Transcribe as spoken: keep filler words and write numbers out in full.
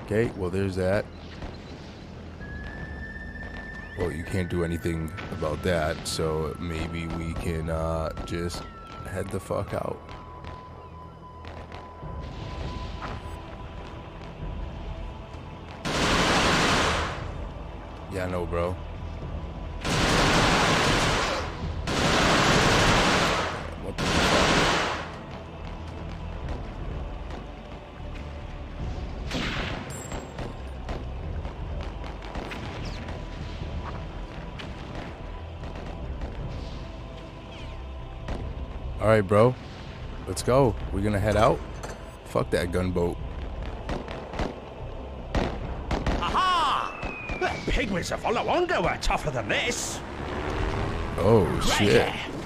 Okay, well, there's that. Well, you can't do anything about that, so maybe we can uh, just head the fuck out. Yeah, I know, bro. What the fuck? Alright, bro. Let's go. We're gonna head out. Fuck that gunboat. Aha! The pygmies of Olawonga were tougher than this. Oh, Right shit. here.